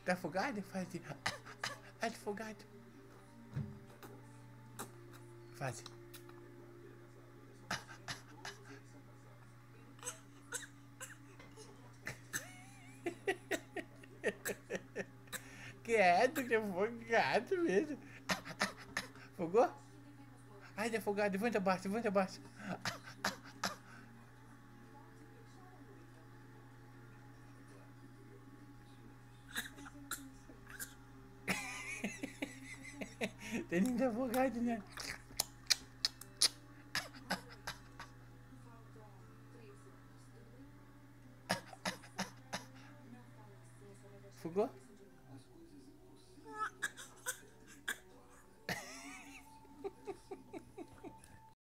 Tá afogado? Faz assim. Afogado. Faz. Quieto, que é afogado mesmo. Afogou? Ai, tá afogado. Levanta abaixo, levanta abaixo. Tem nem afogado, né? Afogou?